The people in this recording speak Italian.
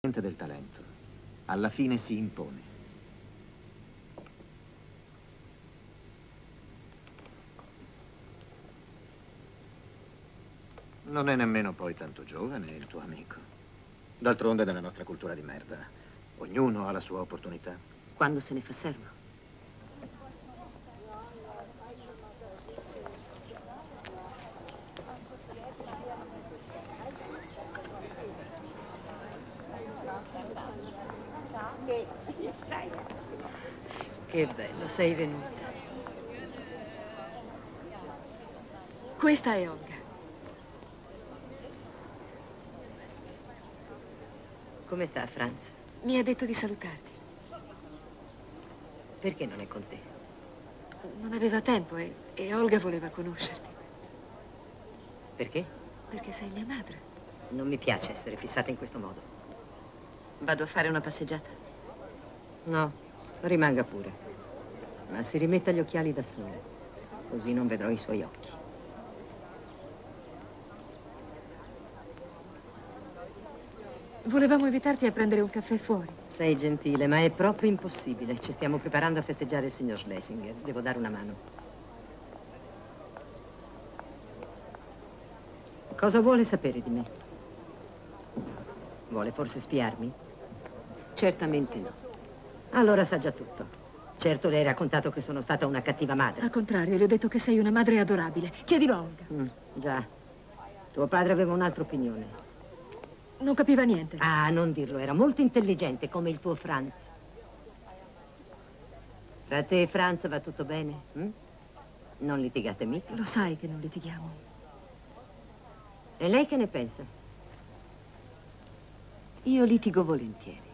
del talento. Alla fine si impone. Non è nemmeno poi tanto giovane il tuo amico. D'altronde nella nostra cultura di merda, ognuno ha la sua opportunità. Quando se ne fa servo. Che bello, sei venuta. Questa è Olga. Come sta, Franz? Mi ha detto di salutarti. Perché non è con te? Non aveva tempo e Olga voleva conoscerti. Perché? Perché sei mia madre. Non mi piace essere fissata in questo modo. Vado a fare una passeggiata. No, rimanga pure. Ma si rimetta gli occhiali da sole, così non vedrò i suoi occhi. Volevamo invitarti a prendere un caffè fuori. Sei gentile, ma è proprio impossibile. Ci stiamo preparando a festeggiare il signor Schlesinger. Devo dare una mano. Cosa vuole sapere di me? Vuole forse spiarmi? Certamente no. Allora sa già tutto. Certo le hai raccontato che sono stata una cattiva madre. Al contrario, le ho detto che sei una madre adorabile. Chiedilo a Olga. Già. Tuo padre aveva un'altra opinione. Non capiva niente. Ah, non dirlo, era molto intelligente come il tuo Franz. Tra te e Franz va tutto bene? Non litigate mica? Lo sai che non litighiamo. E lei che ne pensa? Io litigo volentieri.